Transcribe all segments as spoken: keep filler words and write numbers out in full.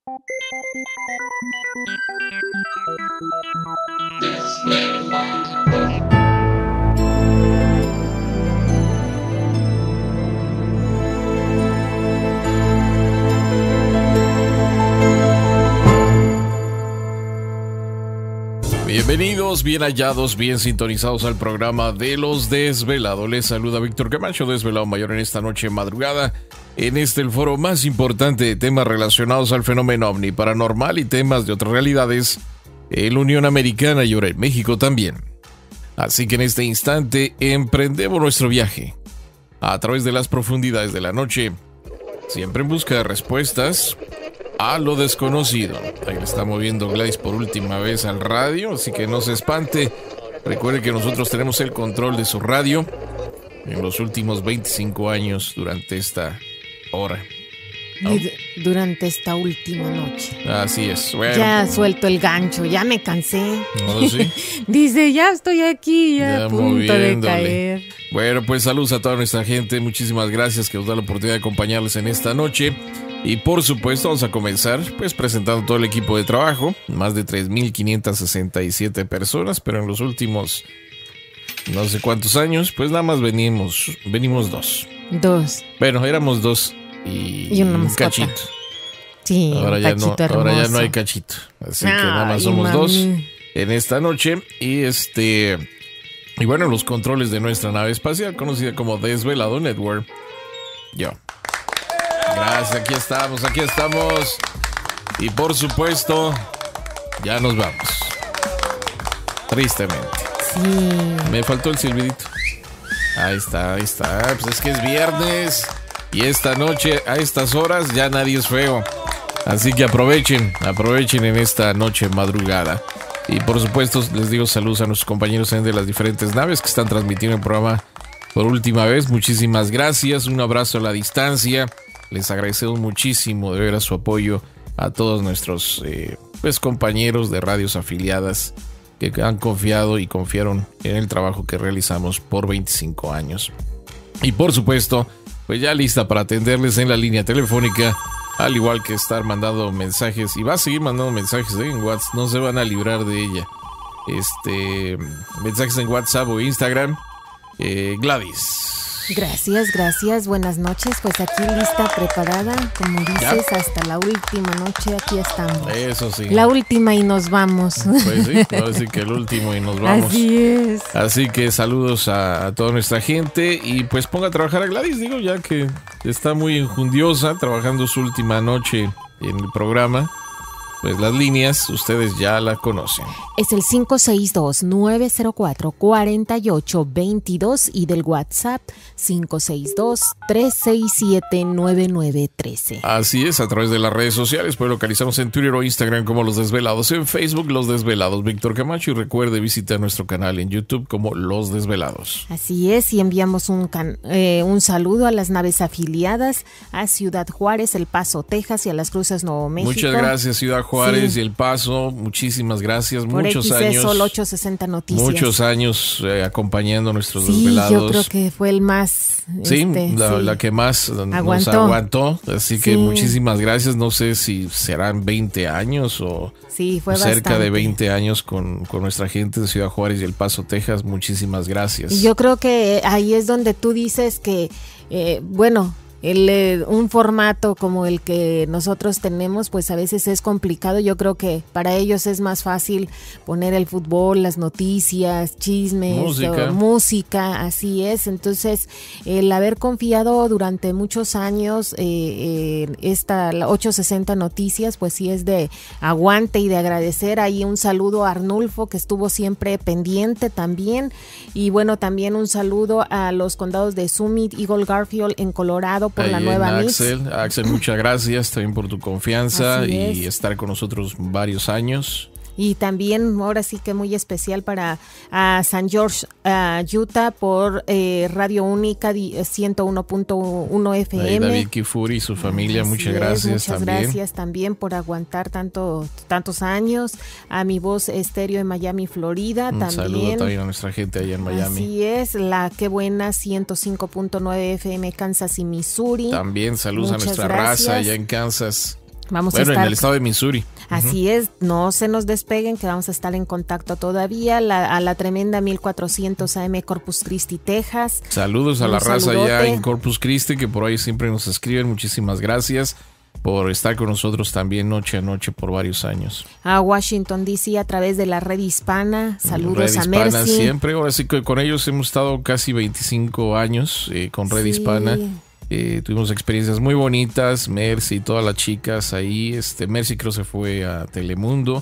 Bienvenidos, bien hallados, bien sintonizados al programa de Los Desvelados. Les saluda Víctor Camacho, Desvelado Mayor, en esta noche madrugada. En este el foro más importante de temas relacionados al fenómeno ovni paranormal y temas de otras realidades en la Unión Americana y ahora en México también. Así que en este instante emprendemos nuestro viaje a través de las profundidades de la noche, siempre en busca de respuestas a lo desconocido. Ahí le está moviendo Gladys por última vez al radio, así que no se espante. Recuerde que nosotros tenemos el control de su radio en los últimos veinticinco años durante esta hora, ¿no? Durante esta última noche. Así es. Bueno, ya suelto el gancho, ya me cansé. ¿no? ¿Sí? Dice, ya estoy aquí, ya, ya a punto moviéndole. de caer. Bueno, pues saludos a toda nuestra gente. Muchísimas gracias que nos da la oportunidad de acompañarles en esta noche. Y por supuesto vamos a comenzar pues presentando todo el equipo de trabajo. Más de tres mil quinientas sesenta y siete personas, pero en los últimos no sé cuántos años, pues nada más venimos, venimos dos. Dos. Bueno, éramos dos y, y una un mascota. cachito. Sí, ahora un ya cachito no, hermoso. ahora ya no hay cachito. Así Ay, que nada más somos mami. dos en esta noche. Y este y bueno, los controles de nuestra nave espacial, conocida como Desvelado Network. Yo. Gracias, aquí estamos, aquí estamos. Y por supuesto, ya nos vamos. Tristemente. Sí. Me faltó el silbidito. Ahí está, ahí está. Pues es que es viernes. Y esta noche, a estas horas, ya nadie es feo. Así que aprovechen, aprovechen en esta noche madrugada. Y por supuesto, les digo saludos a nuestros compañeros de las diferentes naves que están transmitiendo el programa por última vez. Muchísimas gracias. Un abrazo a la distancia. Les agradecemos muchísimo de ver a su apoyo a todos nuestros eh, pues, compañeros de radios afiliadas que han confiado y confiaron en el trabajo que realizamos por veinticinco años. Y por supuesto, pues ya lista para atenderles en la línea telefónica, al igual que estar mandando mensajes, y va a seguir mandando mensajes ¿eh? en WhatsApp, no se van a librar de ella. Este, mensajes en WhatsApp o Instagram. Eh, Gladys. Gracias, gracias, buenas noches. Pues aquí lista, preparada, como dices, ¿ya? Hasta la última noche aquí estamos. Eso sí. La última y nos vamos. Pues sí, ahora sí que el último y nos vamos. Así es. Así que saludos a, a toda nuestra gente y pues ponga a trabajar a Gladys, digo, ya que está muy enjundiosa trabajando su última noche en el programa. Pues las líneas, ustedes ya la conocen. Es el cinco seis dos, nueve cero cuatro, cuatro ocho dos dos y del WhatsApp cinco seis dos, tres seis siete, nueve nueve uno tres. Así es, a través de las redes sociales, pues localizamos en Twitter o Instagram como Los Desvelados, en Facebook Los Desvelados Víctor Camacho, y recuerde visitar nuestro canal en YouTube como Los Desvelados. Así es, y enviamos un, can, eh, un saludo a las naves afiliadas, a Ciudad Juárez, El Paso, Texas y a Las Cruces, Nuevo México. Muchas gracias, Ciudad Juárez. Juárez sí. Y El Paso, muchísimas gracias. Por muchos X E años. Sol ochocientos sesenta Noticias. Muchos años eh, acompañando a nuestros sí, desvelados. Yo creo que fue el más. Sí, este, la, sí. la que más aguantó. nos aguantó. Así que sí. muchísimas gracias. No sé si serán veinte años o sí, fue cerca bastante. de veinte años con, con nuestra gente de Ciudad Juárez y El Paso, Texas. Muchísimas gracias. Y yo creo que ahí es donde tú dices que, eh, bueno. El, eh, un formato como el que nosotros tenemos, pues a veces es complicado. Yo creo que para ellos es más fácil poner el fútbol, las noticias, chismes, música, o, música así es. Entonces, el haber confiado durante muchos años eh, eh, esta la ochocientos sesenta Noticias, pues sí es de aguante y de agradecer. Ahí un saludo a Arnulfo, que estuvo siempre pendiente también. Y bueno, también un saludo a los condados de Summit, Eagle, Garfield en Colorado, por ahí la nueva Axel, Mix. Axel, muchas gracias también por tu confianza Así y es. estar con nosotros varios años. Y también, ahora sí que muy especial para uh, San George, uh, Utah, por eh, Radio Única ciento uno punto uno F M. Ahí David Kifuri y su familia, Así muchas es, gracias muchas también. gracias también por aguantar tanto, tantos años. A Mi Voz Estéreo en Miami, Florida. Un también. saludo también a nuestra gente allá en Miami. Así es, la Qué Buena ciento cinco punto nueve F M, Kansas y Missouri. También saludos Muchas a nuestra gracias. raza allá en Kansas. Vamos bueno, a estar en el estado de Missouri. Así uh-huh. es, no se nos despeguen, que vamos a estar en contacto todavía. La, a la tremenda mil cuatrocientos A M Corpus Christi, Texas. Saludos a Un la raza saludote. allá en Corpus Christi, que por ahí siempre nos escriben. Muchísimas gracias por estar con nosotros también noche a noche por varios años. A Washington, D C a través de la Red Hispana. Saludos Red a Hispana Mercy. Siempre, ahora sí que con ellos hemos estado casi veinticinco años eh, con Red Sí. Hispana. Eh, tuvimos experiencias muy bonitas, Mercy y todas las chicas ahí, este, Mercy creo se fue a Telemundo,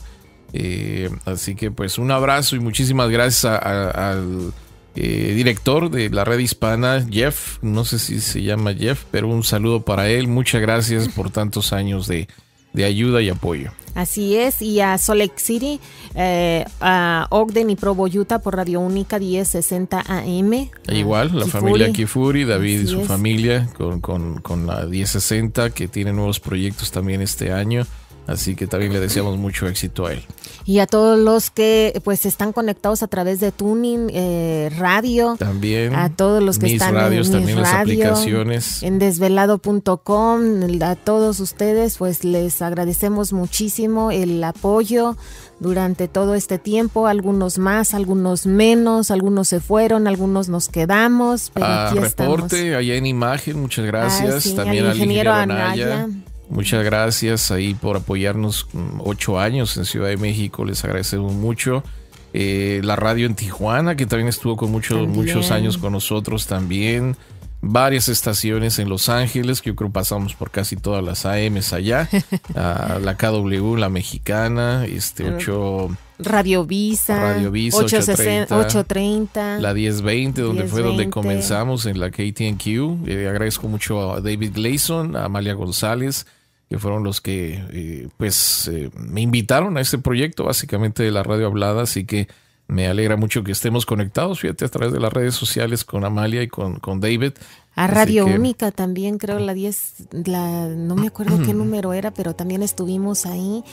eh, así que pues un abrazo y muchísimas gracias a, a, al eh, director de la Red Hispana, Jeff, no sé si se llama Jeff, pero un saludo para él, muchas gracias por tantos años de, de ayuda y apoyo. Así es, y a Salt Lake City, eh, a Ogden y Provo, Utah por Radio Única diez sesenta A M. Igual, la Kifuri. familia Kifuri, David Así y su es. familia con, con, con la diez sesenta que tiene nuevos proyectos también este año, así que también le deseamos mucho éxito a él. Y a todos los que pues están conectados a través de Tuning eh, Radio. También. A todos los que mis están radios, en también Mis las Radio, aplicaciones. en desvelado punto com. A todos ustedes pues les agradecemos muchísimo el apoyo durante todo este tiempo. Algunos más, algunos menos, algunos se fueron, algunos nos quedamos. Pero A aquí reporte, estamos. allá en imagen, muchas gracias. Ah, sí, también al al ingeniero ingeniero Anaya. Anaya. Muchas gracias ahí por apoyarnos mm, ocho años en Ciudad de México, les agradecemos mucho. Eh, la radio en Tijuana, que también estuvo con muchos, También. muchos años con nosotros también. Varias estaciones en Los Ángeles, que yo creo pasamos por casi todas las A Ms allá. Ah, la K W, la mexicana, este ocho, Radio Visa, Radio Visa, ochocientos treinta, la diez veinte, donde fue donde diez veinte. comenzamos en la K T N Q. Eh, agradezco mucho a David Gleason, a Amalia González, que fueron los que eh, pues eh, me invitaron a este proyecto básicamente de la radio hablada, así que me alegra mucho que estemos conectados, fíjate, a través de las redes sociales con Amalia y con, con David. A Así Radio que- Única también, creo la diez, la, no me acuerdo qué número era, pero también estuvimos ahí.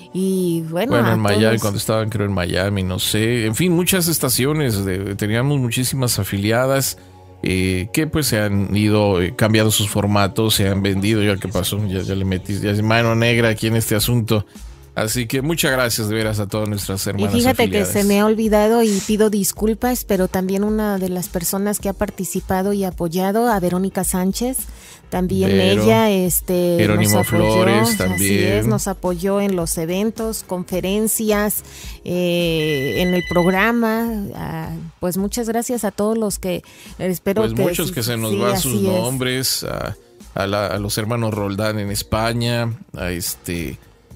Y bueno, Bueno, a en Miami, todos- cuando estaban creo en Miami, no sé. En fin, muchas estaciones, de- teníamos muchísimas afiliadas eh, que pues se han ido eh, cambiando sus formatos, se han vendido. Ya que pasó, ya, ya le metí, ya es mano negra aquí en este asunto. Así que muchas gracias de veras a todas nuestras Y hermanas fíjate afiliadas. que se me ha olvidado y pido disculpas, pero también una de las personas que ha participado y apoyado, a Verónica Sánchez, también Vero, ella este, Jerónimo nos apoyó, Flores así también. es, nos apoyó en los eventos, conferencias, eh, en el programa. Ah, pues muchas gracias a todos los que espero Pues que muchos que se nos sí, van así sus es. nombres, a, a, la- a los hermanos Roldán en España, a este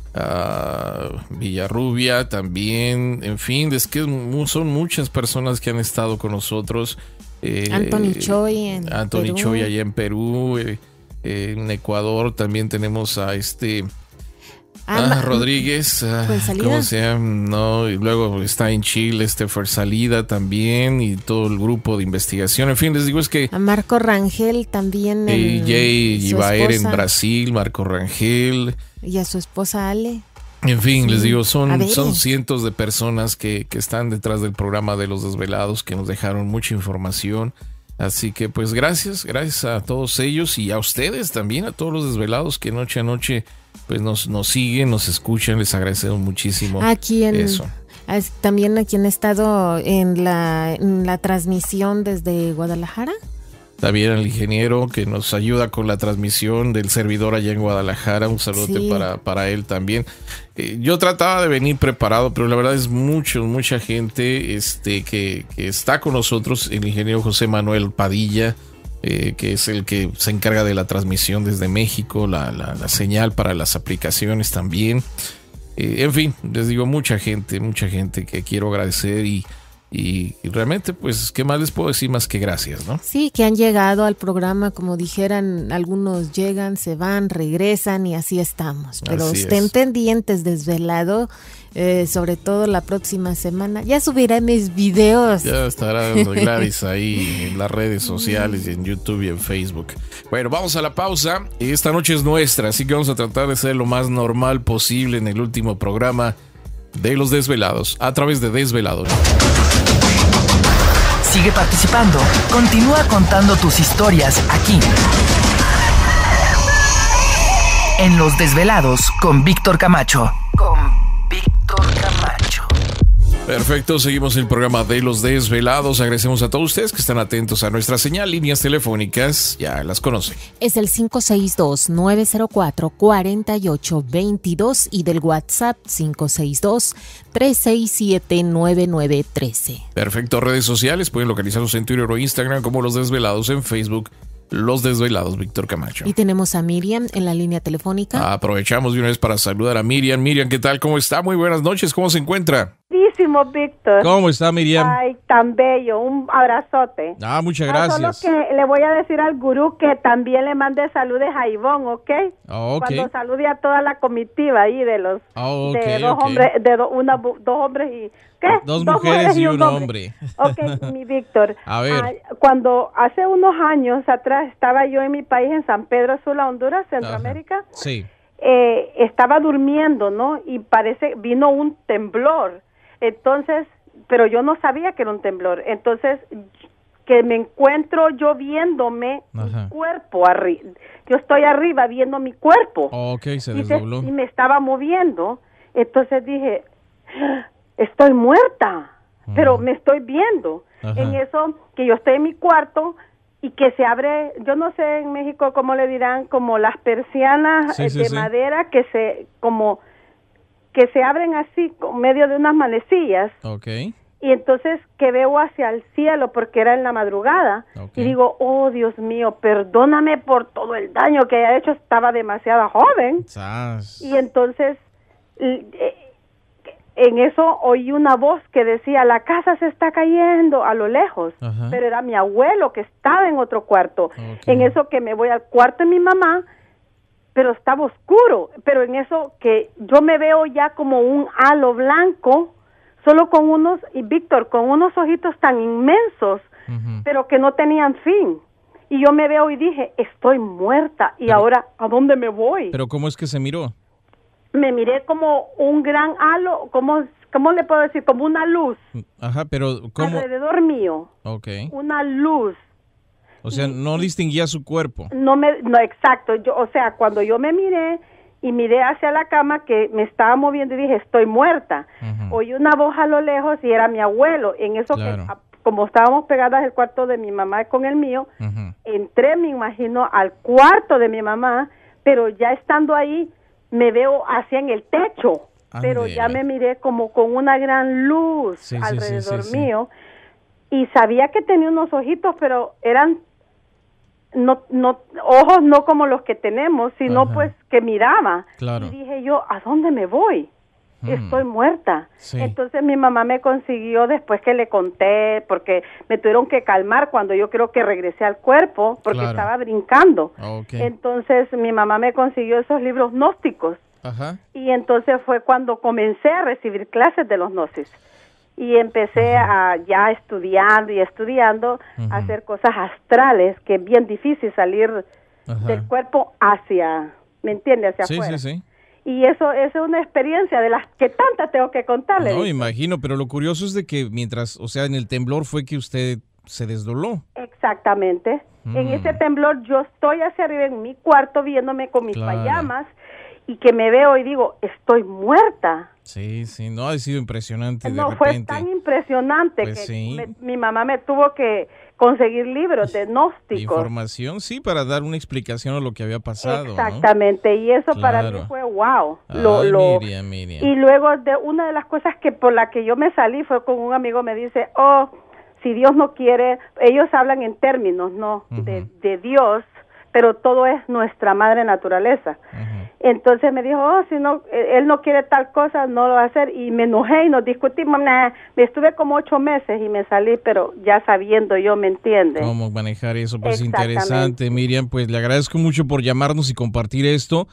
a Villarrubia también, en fin, es que mu- son muchas personas que han estado con nosotros. eh, Anthony Choi en Anthony Perú. Choi allá en Perú, eh, eh, en Ecuador también tenemos a este Ah, ah, ma- Rodríguez, ah, Fuensalida. ¿cómo se llama? No, y luego está en Chile este Fuensalida también y todo el grupo de investigación. En fin, les digo es que A Marco Rangel también. eh, en- Jay su Ibaer en esposa, Brasil, Marco Rangel. Y a su esposa Ale. En fin, Sí. les digo, A son, ver. son cientos de personas que, que están detrás del programa de Los Desvelados, que nos dejaron mucha información. Así que pues gracias, gracias a todos ellos y a ustedes también, a todos los desvelados que noche a noche pues nos, nos siguen, nos escuchan, les agradecemos muchísimo Aquí en, eso. as- también a quien ha estado en la, en la transmisión desde Guadalajara. También al ingeniero que nos ayuda con la transmisión del servidor allá en Guadalajara. Un saludo Sí. para, para él también. Eh, yo trataba de venir preparado, pero la verdad es mucho, mucha gente este, que, que está con nosotros. El ingeniero José Manuel Padilla, eh, que es el que se encarga de la transmisión desde México, la, la, la señal para las aplicaciones también. Eh, en fin, les digo, mucha gente, mucha gente que quiero agradecer y... Y, y realmente, pues, ¿qué más les puedo decir más que gracias, no? Sí, que han llegado al programa, como dijeran, algunos llegan, se van, regresan y así estamos. Pero Así estén es. pendientes, desvelado, eh, sobre todo la próxima semana. Ya subiré mis videos. Ya estará Gladys ahí en las redes sociales, y en YouTube y en Facebook. Bueno, vamos a la pausa. Esta noche es nuestra, así que vamos a tratar de ser lo más normal posible en el último programa de Los Desvelados, a través de Desvelador. Sigue participando. Continúa contando tus historias aquí. En Los Desvelados con Víctor Camacho. Con Víctor Camacho. Perfecto, seguimos el programa de Los Desvelados. Agradecemos a todos ustedes que están atentos a nuestra señal. Líneas telefónicas, ya las conocen. Es el cinco seis dos, nueve cero cuatro, cuatro ocho dos dos y del WhatsApp cinco seis dos, tres seis siete, nueve nueve uno tres. Perfecto, redes sociales, pueden localizarnos en Twitter o Instagram como Los Desvelados, en Facebook Los Desvelados, Víctor Camacho. Y tenemos a Miriam en la línea telefónica. Aprovechamos de una vez para saludar a Miriam. Miriam, ¿qué tal? ¿Cómo está? Muy buenas noches, ¿cómo se encuentra? Víctor. ¿Cómo está, Miriam? Ay, tan bello, un abrazote. Ah, muchas gracias. Ah, solo que le voy a decir al gurú que también le mande saludes a Ivonne, ¿ok? Oh, okay. Cuando salude a toda la comitiva ahí de los oh, okay, de dos okay. hombres, de do, una, dos hombres y ¿qué? Dos, dos mujeres y un hombre. hombre. Ok, mi Víctor. A ver. Ah, cuando hace unos años atrás estaba yo en mi país, en San Pedro Sula, Honduras, Centroamérica. Ajá. Sí. Eh, estaba durmiendo, ¿no? Y parece vino un temblor. Entonces, pero yo no sabía que era un temblor. Entonces, que me encuentro yo viéndome Ajá. mi cuerpo arriba. Yo estoy arriba viendo mi cuerpo. Oh, ok, se y desdobló. Se, y me estaba moviendo. Entonces dije, estoy muerta, uh-huh. pero me estoy viendo. Ajá. En eso, que yo estoy en mi cuarto y que se abre, yo no sé en México cómo le dirán, como las persianas sí, sí, de sí. madera que se, como... que se abren así, con medio de unas manecillas. Okay. Y entonces que veo hacia el cielo, porque era en la madrugada, okay. y digo, oh, Dios mío, perdóname por todo el daño que he hecho, estaba demasiado joven. Sas. Y entonces, en eso oí una voz que decía, la casa se está cayendo a lo lejos. Ajá. Pero era mi abuelo que estaba en otro cuarto. Okay. En eso que me voy al cuarto de mi mamá, pero estaba oscuro, pero en eso que yo me veo ya como un halo blanco, solo con unos, y Víctor, con unos ojitos tan inmensos, uh-huh. pero que no tenían fin. Y yo me veo y dije, estoy muerta, y pero, ahora, ¿a dónde me voy? ¿Pero cómo es que se miró? Me miré como un gran halo, como, ¿cómo le puedo decir? Como una luz. Ajá, pero ¿cómo? Alrededor mío. Okay. Una luz. O sea, no distinguía su cuerpo. No me, no, exacto. Yo, o sea, cuando yo me miré y miré hacia la cama que me estaba moviendo y dije, estoy muerta. Uh-huh. Oí una voz a lo lejos y era mi abuelo. En eso claro. que, como estábamos pegadas el cuarto de mi mamá con el mío, uh-huh. entré, me imagino, al cuarto de mi mamá, pero ya estando ahí, me veo hacia en el techo. Andele. Pero ya me miré como con una gran luz sí, alrededor sí, sí, sí, mío. Sí. Y sabía que tenía unos ojitos, pero eran no no ojos no como los que tenemos, sino Ajá. pues que miraba. Claro. Y dije yo, ¿a dónde me voy? Hmm. Estoy muerta. Sí. Entonces mi mamá me consiguió, después que le conté, porque me tuvieron que calmar cuando yo creo que regresé al cuerpo, porque claro. estaba brincando. Okay. Entonces mi mamá me consiguió esos libros gnósticos. Ajá. Y entonces fue cuando comencé a recibir clases de los gnosis. Y empecé Ajá. a ya estudiando y estudiando uh-huh. a hacer cosas astrales, que es bien difícil salir Ajá. del cuerpo hacia, ¿me entiende? Hacia sí, afuera. Sí, sí. Y eso, eso es una experiencia de las que tantas tengo que contarle. No, me imagino, pero lo curioso es de que mientras, o sea, en el temblor fue que usted se desdobló. Exactamente. Mm. En ese temblor yo estoy hacia arriba en mi cuarto viéndome con mis claro. payamas y que me veo y digo, estoy muerta. Sí, sí, no, ha sido impresionante de no, repente. Fue tan impresionante pues que sí. me, mi mamá me tuvo que conseguir libros de gnósticos. Información, sí, para dar una explicación a lo que había pasado. Exactamente, ¿no? Y eso claro. para mí fue wow. Lo, Ay, lo, Miriam, Miriam. Y luego de una de las cosas que por la que yo me salí fue con un amigo me dice, oh, si Dios no quiere, ellos hablan en términos, ¿no? Uh-huh. de, de Dios, pero todo es nuestra madre naturaleza. Uh-huh. Entonces me dijo, oh, si no, él no quiere tal cosa, no lo va a hacer. Y me enojé y nos discutimos. Nah, me estuve como ocho meses y me salí, pero ya sabiendo yo, ¿me entiende? Cómo manejar eso, pues interesante, Miriam. Pues le agradezco mucho por llamarnos y compartir esto,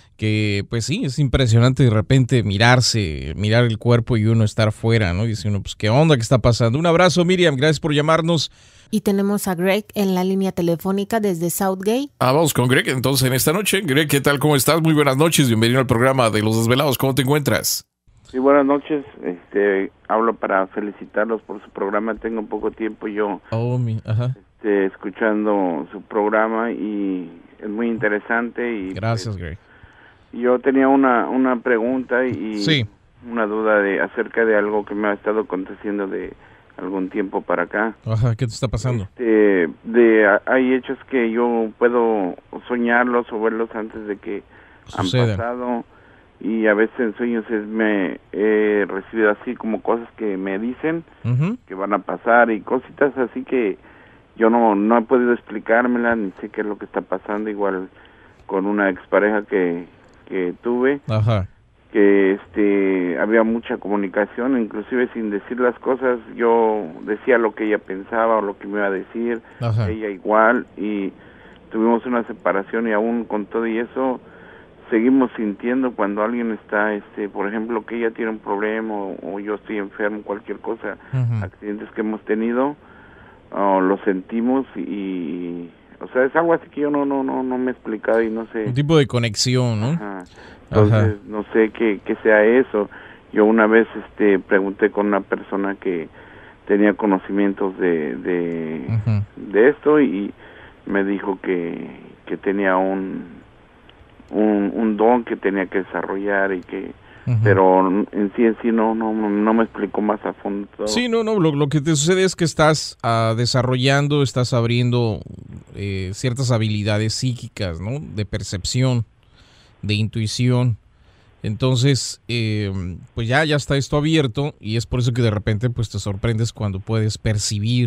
que pues sí, es impresionante de repente mirarse, mirar el cuerpo y uno estar fuera, ¿no? Y dice uno, pues, ¿qué onda? ¿Qué está pasando? Un abrazo, Miriam, gracias por llamarnos. Y tenemos a Greg en la línea telefónica desde Southgate. Ah, vamos con Greg entonces en esta noche. Greg, ¿qué tal? ¿Cómo estás? Muy buenas noches. Bienvenido al programa de Los Desvelados. ¿Cómo te encuentras? Sí, buenas noches. Este, hablo para felicitarlos por su programa. Tengo poco tiempo yo oh, mi, ajá. Este, escuchando su programa y es muy interesante. Y gracias, pues, Greg. Yo tenía una, una pregunta y sí. una duda de acerca de algo que me ha estado aconteciendo de algún tiempo para acá. Ajá, ¿qué te está pasando? Este, de, hay hechos que yo puedo soñarlos o verlos antes de que Suceden. han pasado, y a veces en sueños es, me he recibido así como cosas que me dicen uh-huh. que van a pasar y cositas así que yo no, no he podido explicármela ni sé qué es lo que está pasando, igual con una expareja que, que tuve. Ajá. Que este había mucha comunicación, inclusive sin decir las cosas, yo decía lo que ella pensaba o lo que me iba a decir, Ajá. ella igual, y tuvimos una separación, y aún con todo y eso seguimos sintiendo cuando alguien está, este, por ejemplo, que ella tiene un problema o, o yo estoy enfermo, cualquier cosa, uh-huh. accidentes que hemos tenido, uh, lo sentimos y, y, o sea, es algo así que yo no no no no me he explicado y no sé. Un tipo de conexión, ¿no? Ajá. Entonces, Ajá. no sé qué, qué sea eso. Yo una vez este pregunté con una persona que tenía conocimientos de de, uh-huh. de esto y me dijo que, que tenía un, un un don que tenía que desarrollar y que uh-huh. pero en sí en sí no no no me explicó más a fondo todo. Sí, no, no, lo, lo que te sucede es que estás uh, desarrollando, estás abriendo eh, ciertas habilidades psíquicas, ¿no? De percepción, de intuición. Entonces, eh, pues ya, ya está esto abierto y es por eso que de repente pues te sorprendes cuando puedes percibir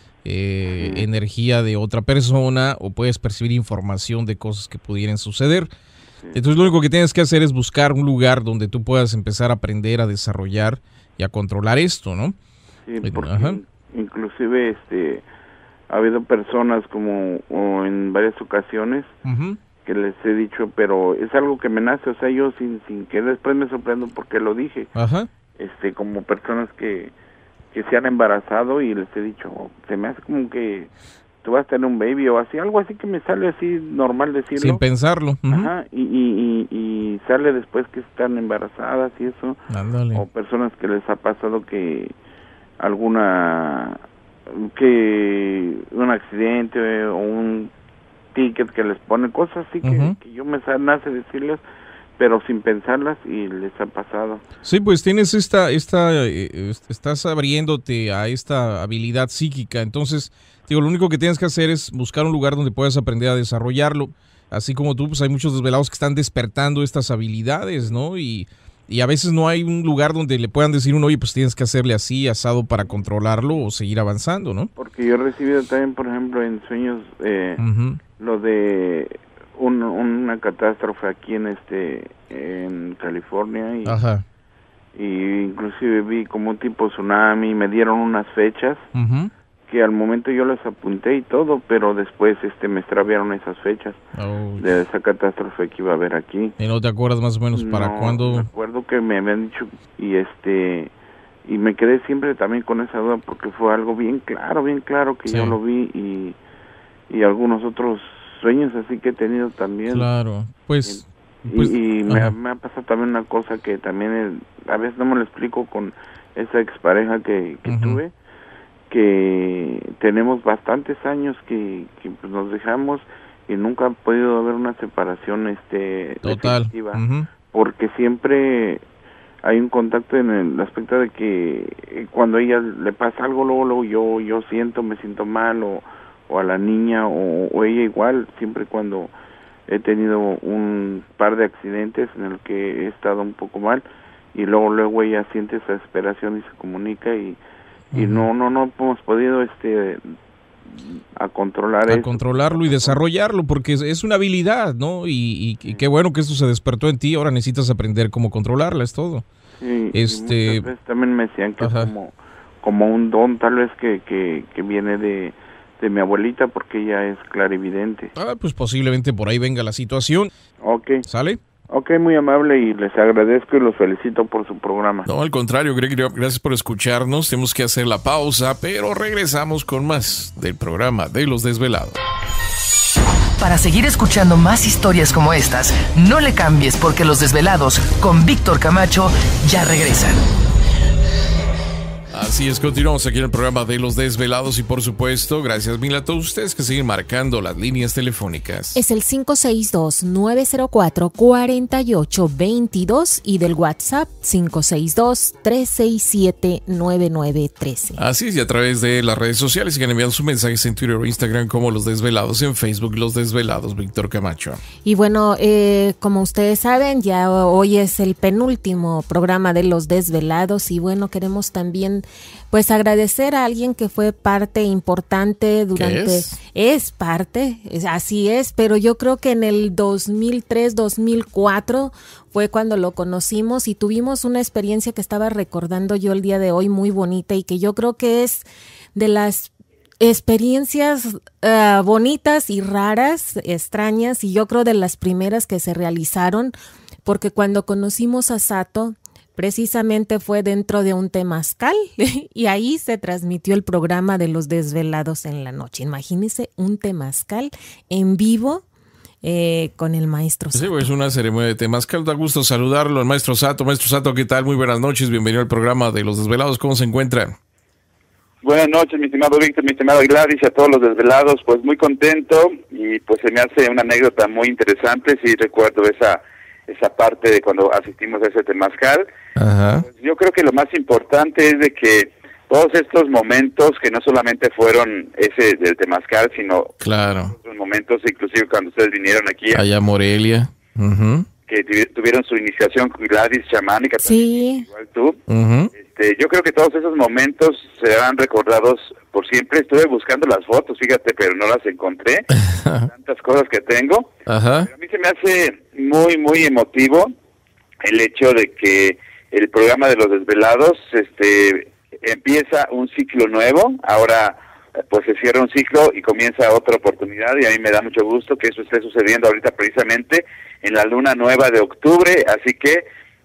eh, sí. energía de otra persona o puedes percibir información de cosas que pudieran suceder. Sí. Entonces lo único que tienes que hacer es buscar un lugar donde tú puedas empezar a aprender a desarrollar y a controlar esto, ¿no? Sí, porque Ajá. inclusive este ha habido personas como o en varias ocasiones uh-huh. que les he dicho, pero es algo que me nace, o sea, yo sin sin que después me sorprendo porque lo dije. Ajá. Este, como personas que, que se han embarazado y les he dicho, oh, se me hace como que tú vas a tener un baby o así, algo así que me sale así normal decirlo. Sin pensarlo. Uh-huh. Ajá, y, y, y, y sale después que están embarazadas y eso. Ándale. O personas que les ha pasado que alguna, que un accidente o un ticket que les pone cosas así que, uh-huh. que yo me nace decirles, pero sin pensarlas y les ha pasado. Sí, pues tienes esta, esta, eh, estás abriéndote a esta habilidad psíquica, entonces, digo, lo único que tienes que hacer es buscar un lugar donde puedas aprender a desarrollarlo, así como tú, pues hay muchos desvelados que están despertando estas habilidades, ¿no? Y, y a veces no hay un lugar donde le puedan decir uno, oye, pues tienes que hacerle así, asado para controlarlo o seguir avanzando, ¿no? Porque yo he recibido también, por ejemplo, en sueños, eh, uh-huh. lo de un, una catástrofe aquí en este en California y, Ajá. y inclusive vi como un tipo tsunami, me dieron unas fechas uh-huh. que al momento yo las apunté y todo, pero después este me extraviaron esas fechas oh. de esa catástrofe que iba a haber aquí. ¿Y no te acuerdas más o menos para no, cuándo? Me acuerdo que me habían dicho y este y me quedé siempre también con esa duda porque fue algo bien claro, bien claro que sí. yo lo vi y y algunos otros sueños así que he tenido también. Claro, pues... Y, pues, y me, ha, me ha pasado también una cosa que también es, a veces no me lo explico con esa expareja que, que uh-huh. tuve, que tenemos bastantes años que, que pues nos dejamos y nunca ha podido haber una separación este total definitiva, uh-huh. porque siempre hay un contacto en el aspecto de que cuando a ella le pasa algo, luego, luego yo, yo siento, me siento mal o o a la niña o, o ella igual, siempre cuando he tenido un par de accidentes en el que he estado un poco mal y luego luego ella siente esa desesperación y se comunica y, uh-huh. y no no no hemos podido este a controlar a eso. controlarlo y desarrollarlo porque es, es una habilidad, ¿no? Y, y, sí. y qué bueno que esto se despertó en ti, ahora necesitas aprender cómo controlarla, es todo. Sí, este y muchas veces también me decían que Ajá. es como como un don tal vez que que, que viene de de mi abuelita porque ella es clarividente. Ah, pues posiblemente por ahí venga la situación. Ok. ¿Sale? Ok, muy amable y les agradezco y los felicito por su programa. No, al contrario, Gregorio, gracias por escucharnos. Tenemos que hacer la pausa, pero regresamos con más del programa de Los Desvelados. Para seguir escuchando más historias como estas, no le cambies porque Los Desvelados con Víctor Camacho ya regresan. Así es, continuamos aquí en el programa de Los Desvelados y por supuesto, gracias mil a todos ustedes que siguen marcando las líneas telefónicas. Es el cinco seis dos, nueve cero cuatro, cuatro ocho dos dos y del WhatsApp cinco seis dos, tres seis siete, nueve nueve uno tres. Así es, y a través de las redes sociales siguen enviando sus mensajes en Twitter o Instagram como Los Desvelados, en Facebook Los Desvelados, Víctor Camacho. Y bueno, eh, como ustedes saben, ya hoy es el penúltimo programa de Los Desvelados y bueno, queremos también pues agradecer a alguien que fue parte importante durante... ¿Qué es? Es parte, es, así es, pero yo creo que en el dos mil tres, dos mil cuatro fue cuando lo conocimos y tuvimos una experiencia que estaba recordando yo el día de hoy muy bonita y que yo creo que es de las experiencias uh, bonitas y raras, extrañas, y yo creo de las primeras que se realizaron, porque cuando conocimos a Sato, precisamente fue dentro de un temazcal y ahí se transmitió el programa de Los Desvelados en la noche. Imagínense un temazcal en vivo eh, con el maestro Sato. Sí, pues una ceremonia de temazcal. Da gusto saludarlo, el maestro Sato. Maestro Sato, ¿qué tal? Muy buenas noches. Bienvenido al programa de Los Desvelados. ¿Cómo se encuentra? Buenas noches, mi estimado Víctor, mi estimado Gladys, y a todos los desvelados. Pues muy contento y pues se me hace una anécdota muy interesante. Sí, recuerdo esa... esa parte de cuando asistimos a ese temazcal. Ajá. Pues yo creo que lo más importante es de que todos estos momentos, que no solamente fueron ese del temazcal, sino claro, otros momentos, inclusive cuando ustedes vinieron aquí, allá Morelia, uh-huh, que tuvieron su iniciación con Gladys chamánica, sí, igual tú. Uh-huh. Este, yo creo que todos esos momentos serán recordados por siempre. Estuve buscando las fotos, fíjate, pero no las encontré. Tantas cosas que tengo. Ajá. Pero a mí se me hace muy, muy emotivo el hecho de que el programa de Los Desvelados este, empieza un ciclo nuevo. Ahora pues se cierra un ciclo y comienza otra oportunidad, y a mí me da mucho gusto que eso esté sucediendo ahorita precisamente en la luna nueva de octubre, así que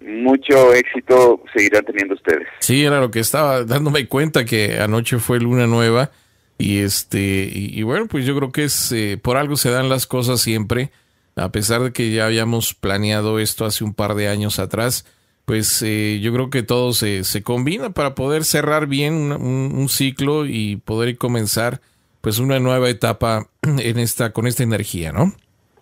mucho éxito seguirán teniendo ustedes. Sí, era lo que estaba dándome cuenta, que anoche fue luna nueva y este y, y bueno, pues yo creo que es eh, por algo se dan las cosas siempre, a pesar de que ya habíamos planeado esto hace un par de años atrás. Pues eh, yo creo que todo se, se combina para poder cerrar bien un, un, un ciclo y poder comenzar pues una nueva etapa en esta con esta energía, ¿no?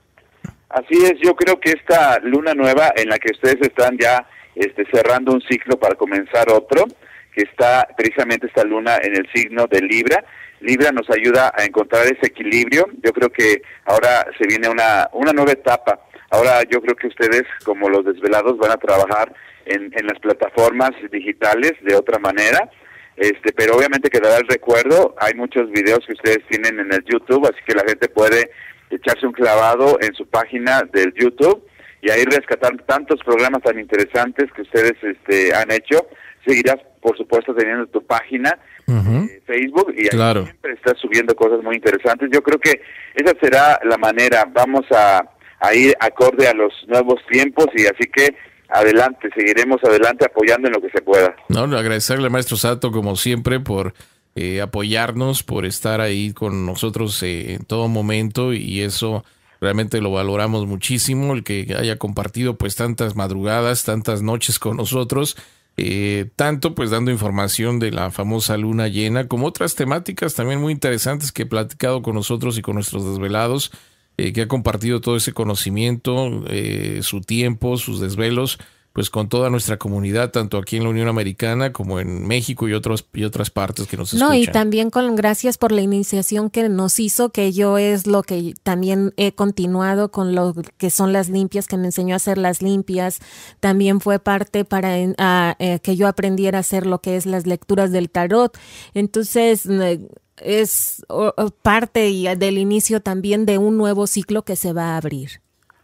Así es, yo creo que esta luna nueva en la que ustedes están ya este, cerrando un ciclo para comenzar otro, que está precisamente esta luna en el signo de Libra. Libra nos ayuda a encontrar ese equilibrio. Yo creo que ahora se viene una, una nueva etapa. Ahora yo creo que ustedes, como Los Desvelados, van a trabajar en, en las plataformas digitales de otra manera, este, pero obviamente quedará el recuerdo. Hay muchos videos que ustedes tienen en el YouTube, así que la gente puede echarse un clavado en su página del YouTube y ahí rescatar tantos programas tan interesantes que ustedes este, han hecho. Seguirás, por supuesto, teniendo tu página uh-huh. eh, Facebook, y ahí claro, siempre estás subiendo cosas muy interesantes. Yo creo que esa será la manera. Vamos a, a ir acorde a los nuevos tiempos, y así que adelante, seguiremos adelante apoyando en lo que se pueda. No, agradecerle al maestro Sato, como siempre, por eh, apoyarnos, por estar ahí con nosotros eh, en todo momento, y eso realmente lo valoramos muchísimo, el que haya compartido pues tantas madrugadas, tantas noches con nosotros, eh, tanto pues dando información de la famosa luna llena, como otras temáticas también muy interesantes que he platicado con nosotros y con nuestros desvelados, eh, que ha compartido todo ese conocimiento, eh, su tiempo, sus desvelos, pues con toda nuestra comunidad, tanto aquí en la Unión Americana como en México y otros y otras partes que nos escuchan. No, y también con gracias por la iniciación que nos hizo, que yo es lo que también he continuado con lo que son las limpias, que me enseñó a hacer las limpias. También fue parte para uh, eh, que yo aprendiera a hacer lo que es las lecturas del tarot. Entonces eh, es oh, parte y del inicio también de un nuevo ciclo que se va a abrir.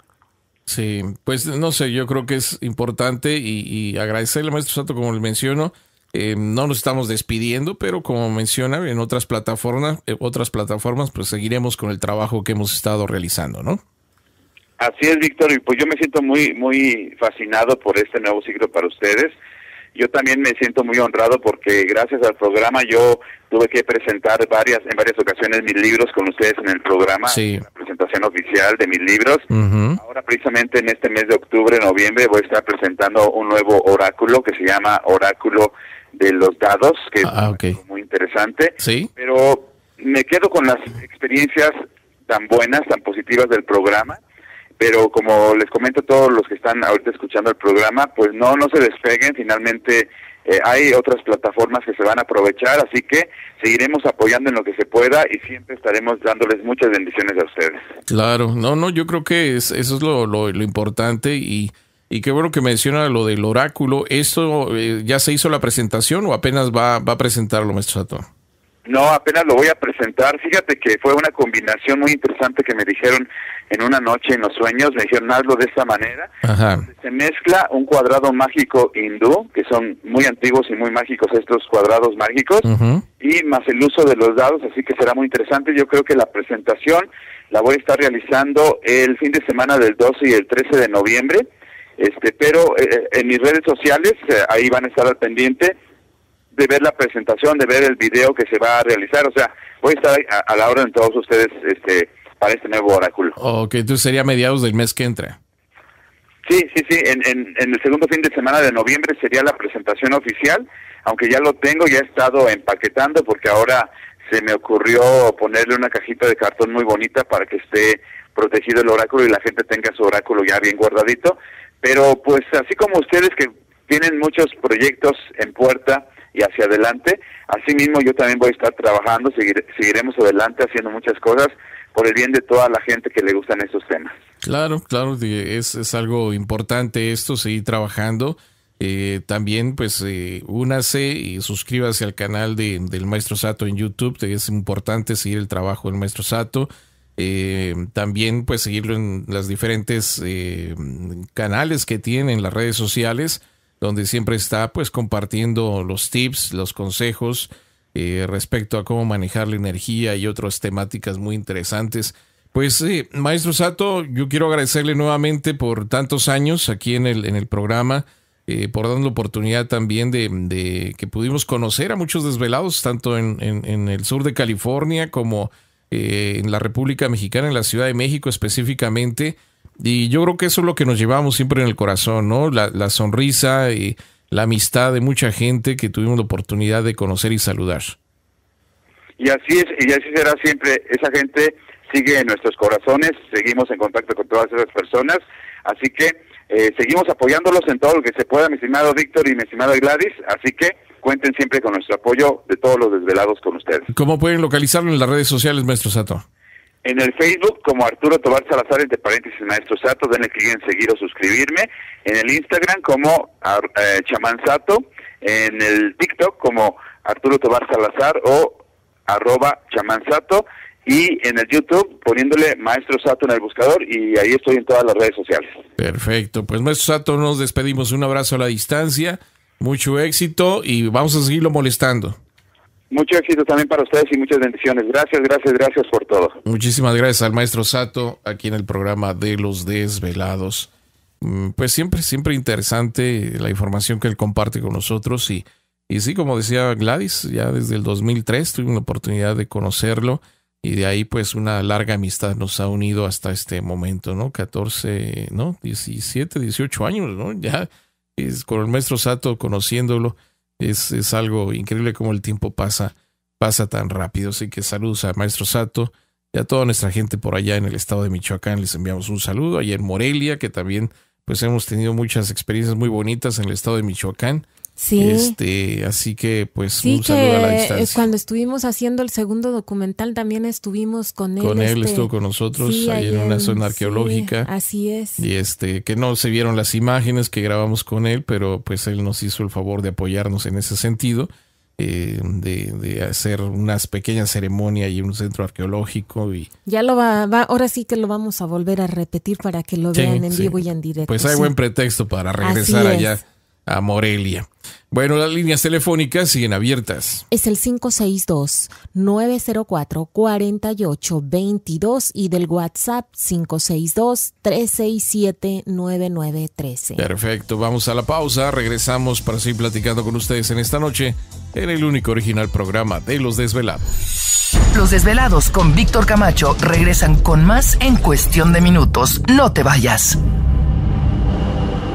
Sí, pues no sé, yo creo que es importante y, y agradecerle al maestro Sato, como le menciono, eh, no nos estamos despidiendo, pero como menciona, en otras plataformas, eh, otras plataformas, pues seguiremos con el trabajo que hemos estado realizando, ¿no? Así es, Víctor, y pues yo me siento muy, muy fascinado por este nuevo ciclo para ustedes. Yo también me siento muy honrado porque gracias al programa yo tuve que presentar varias en varias ocasiones mis libros con ustedes en el programa, sí, la presentación oficial de mis libros. Uh-huh. Ahora precisamente en este mes de octubre, noviembre, voy a estar presentando un nuevo oráculo que se llama Oráculo de los dados, que ah, okay. es muy interesante. Sí. Pero me quedo con las experiencias tan buenas, tan positivas del programa. Pero como les comento a todos los que están ahorita escuchando el programa, pues no, no se despeguen. Finalmente eh, hay otras plataformas que se van a aprovechar, así que seguiremos apoyando en lo que se pueda y siempre estaremos dándoles muchas bendiciones a ustedes. Claro, no, no, yo creo que es, eso es lo, lo, lo importante y, y qué bueno que menciona lo del oráculo. ¿Esto eh, ya se hizo la presentación o apenas va, va a presentarlo, maestro Sato? No, apenas lo voy a presentar. Fíjate que fue una combinación muy interesante que me dijeron en una noche en los sueños. Me dijeron, hazlo de esta manera. Ajá. Se mezcla un cuadrado mágico hindú, que son muy antiguos y muy mágicos estos cuadrados mágicos, uh-huh. y más el uso de los dados, así que será muy interesante. Yo creo que la presentación la voy a estar realizando el fin de semana del doce y el trece de noviembre, este, pero eh, en mis redes sociales, eh, ahí van a estar al pendiente de ver la presentación, de ver el video que se va a realizar. O sea, voy a estar a, a la hora de todos ustedes este, para este nuevo oráculo. Ok, entonces sería a mediados del mes que entra. Sí, sí, sí, en, en, en el segundo fin de semana de noviembre sería la presentación oficial, aunque ya lo tengo, ya he estado empaquetando porque ahora se me ocurrió ponerle una cajita de cartón muy bonita para que esté protegido el oráculo y la gente tenga su oráculo ya bien guardadito. Pero pues así como ustedes que tienen muchos proyectos en puerta y hacia adelante, así mismo yo también voy a estar trabajando, seguir, seguiremos adelante haciendo muchas cosas por el bien de toda la gente que le gustan estos temas. Claro, claro, es, es algo importante esto, seguir trabajando. Eh, también pues eh, únase y suscríbase al canal de, del Maestro Sato en YouTube, es importante seguir el trabajo del Maestro Sato. Eh, también pues seguirlo en las diferentes eh, canales que tiene en las redes sociales, donde siempre está pues compartiendo los tips, los consejos eh, respecto a cómo manejar la energía y otras temáticas muy interesantes. Pues eh, Maestro Sato, yo quiero agradecerle nuevamente por tantos años aquí en el, en el programa, eh, por darnos la oportunidad también de, de que pudimos conocer a muchos desvelados, tanto en, en, en el sur de California como eh, en la República Mexicana, en la Ciudad de México específicamente. Y yo creo que eso es lo que nos llevamos siempre en el corazón, ¿no? La, la sonrisa y la amistad de mucha gente que tuvimos la oportunidad de conocer y saludar. Y así es, y así será siempre. Esa gente sigue en nuestros corazones, seguimos en contacto con todas esas personas, así que eh, seguimos apoyándolos en todo lo que se pueda, mi estimado Víctor y mi estimada Gladys, así que cuenten siempre con nuestro apoyo de todos los desvelados con ustedes. ¿Cómo pueden localizarlo en las redes sociales, Maestro Sato? En el Facebook como Arturo Tobar Salazar, entre paréntesis Maestro Sato, denle clic en seguir o suscribirme. En el Instagram como eh, Chamán Sato. En el TikTok como Arturo Tobar Salazar o arroba Chamán Sato. Y en el YouTube poniéndole Maestro Sato en el buscador y ahí estoy en todas las redes sociales. Perfecto, pues Maestro Sato, nos despedimos. Un abrazo a la distancia, mucho éxito y vamos a seguirlo molestando. Mucho éxito también para ustedes y muchas bendiciones. Gracias, gracias, gracias por todo. Muchísimas gracias al Maestro Sato aquí en el programa de Los Desvelados. Pues siempre, siempre interesante la información que él comparte con nosotros y, y sí, como decía Gladys, ya desde el dos mil tres tuve la oportunidad de conocerlo y de ahí pues una larga amistad nos ha unido hasta este momento, ¿no? catorce, ¿no? diecisiete, dieciocho años, ¿no? Ya es con el Maestro Sato conociéndolo. Es, es algo increíble cómo el tiempo pasa, pasa tan rápido. Así que saludos a Maestro Sato y a toda nuestra gente por allá en el estado de Michoacán. Les enviamos un saludo. Allá en Morelia, que también pues hemos tenido muchas experiencias muy bonitas en el estado de Michoacán. Sí. Este, así que pues sí, un saludo a la que distancia. Cuando estuvimos haciendo el segundo documental también estuvimos con él. Con él este, estuvo con nosotros sí, ahí en una zona sí, arqueológica. Así es. Y este, que no se vieron las imágenes que grabamos con él, pero pues él nos hizo el favor de apoyarnos en ese sentido, eh, de, de hacer unas pequeñas ceremonias y un centro arqueológico. Y ya lo va, va, ahora sí que lo vamos a volver a repetir para que lo sí, vean en sí. vivo y en directo. Pues hay sí. buen pretexto para regresar allá a Morelia. Bueno, las líneas telefónicas siguen abiertas. Es el cinco seis dos, nueve cero cuatro, cuatro ocho dos dos y del WhatsApp cinco seis dos, tres seis siete, nueve nueve uno tres. Perfecto, vamos a la pausa. Regresamos para seguir platicando con ustedes en esta noche en el único original programa de Los Desvelados. Los Desvelados con Víctor Camacho regresan con más en cuestión de minutos. No te vayas.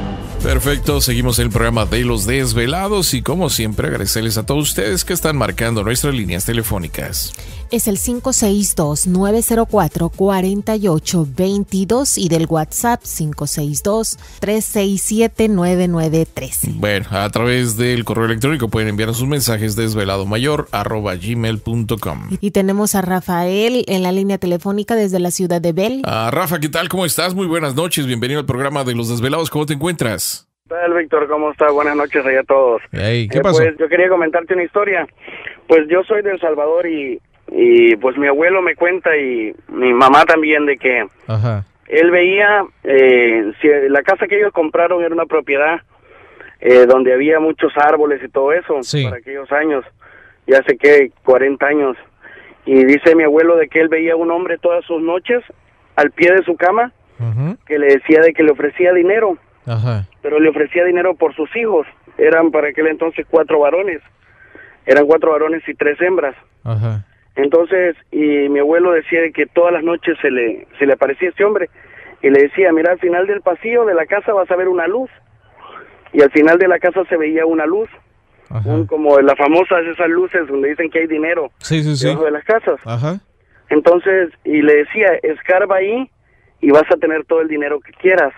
Perfecto, seguimos el programa de Los Desvelados y como siempre agradecerles a todos ustedes que están marcando nuestras líneas telefónicas. Es el cinco seis dos, nueve cero cuatro, cuatro ocho dos dos y del WhatsApp cinco seis dos, tres seis siete, nueve nueve tres. Bueno, a través del correo electrónico pueden enviar sus mensajes desveladomayor arroba gmail punto com. Y tenemos a Rafael en la línea telefónica desde la ciudad de Bell. Ah, Rafa, ¿qué tal? ¿Cómo estás? Muy buenas noches, bienvenido al programa de Los Desvelados. ¿Cómo te encuentras? ¿Qué tal, Víctor? ¿Cómo estás? Buenas noches allá a todos. Hey, ¿qué eh, pasó? Pues yo quería comentarte una historia. Pues yo soy de El Salvador y, y pues mi abuelo me cuenta y mi mamá también de que Ajá. él veía, eh, si la casa que ellos compraron era una propiedad eh, donde había muchos árboles y todo eso, sí, para aquellos años, ya hace que cuarenta años. Y dice mi abuelo de que él veía un hombre todas sus noches al pie de su cama, uh-huh, que le decía de que le ofrecía dinero. Ajá. Pero le ofrecía dinero por sus hijos. Eran para aquel entonces cuatro varones. Eran cuatro varones y tres hembras. Ajá. Entonces, y mi abuelo decía que todas las noches se le, se le aparecía este hombre y le decía, mira, al final del pasillo de la casa vas a ver una luz. Y al final de la casa se veía una luz. Un, como las famosas esas luces donde dicen que hay dinero, sí, sí, sí, debajo de las casas. Ajá. Entonces, y le decía, escarba ahí y vas a tener todo el dinero que quieras.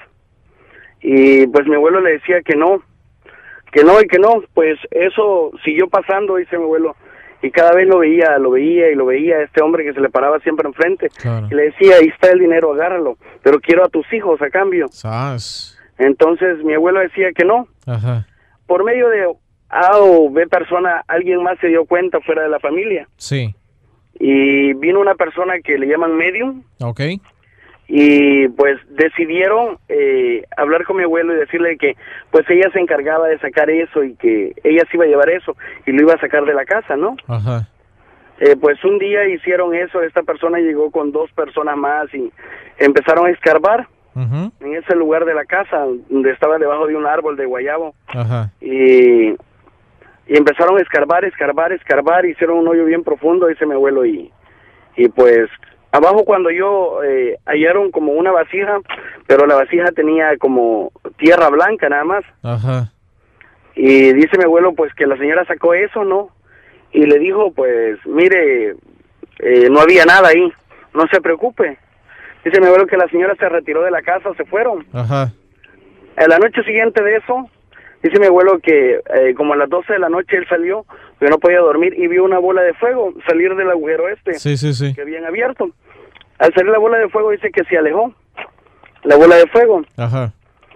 Y pues mi abuelo le decía que no, que no y que no, pues eso siguió pasando, dice mi abuelo, y cada vez lo veía, lo veía y lo veía, este hombre que se le paraba siempre enfrente, claro, y le decía, ahí está el dinero, agárralo, pero quiero a tus hijos a cambio. ¿Sabes? Entonces mi abuelo decía que no. Ajá. Por medio de A o B persona, alguien más se dio cuenta fuera de la familia. Sí. Y vino una persona que le llaman medium. Okay. Y pues decidieron eh, hablar con mi abuelo y decirle que pues ella se encargaba de sacar eso y que ella se iba a llevar eso y lo iba a sacar de la casa, ¿no? Ajá. Eh, pues un día hicieron eso, esta persona llegó con dos personas más y empezaron a escarbar, uh-huh, en ese lugar de la casa donde estaba debajo de un árbol de guayabo. Ajá. Y, y empezaron a escarbar, escarbar, escarbar, hicieron un hoyo bien profundo, dice mi abuelo, y, y pues abajo cuando yo eh, hallaron como una vasija, pero la vasija tenía como tierra blanca nada más. Ajá. Y dice mi abuelo pues que la señora sacó eso, ¿no? Y le dijo pues, mire, eh, no había nada ahí, no se preocupe. Dice mi abuelo que la señora se retiró de la casa, se fueron. Ajá. En la noche siguiente de eso, dice mi abuelo que eh, como a las doce de la noche él salió, pero no podía dormir y vio una bola de fuego salir del agujero este, sí, sí, sí, que habían abierto. Al salir la bola de fuego dice que se alejó, la bola de fuego. Ajá.